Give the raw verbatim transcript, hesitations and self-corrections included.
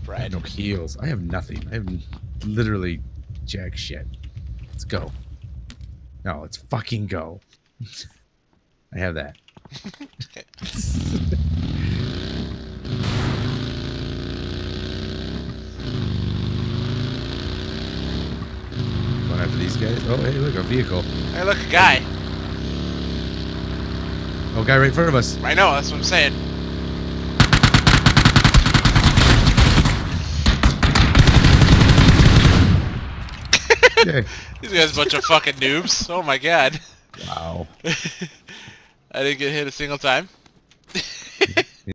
Brad. I have no heals. I have nothing. I have literally jack shit. Let's go. No, let's fucking go. I have that. Going after these guys. Oh, hey, look, a vehicle. Hey, look, a guy. Oh, guy right in front of us. I know, that's what I'm saying. Yeah. These guys are a bunch of fucking noobs. Oh my god. Wow. I didn't get hit a single time.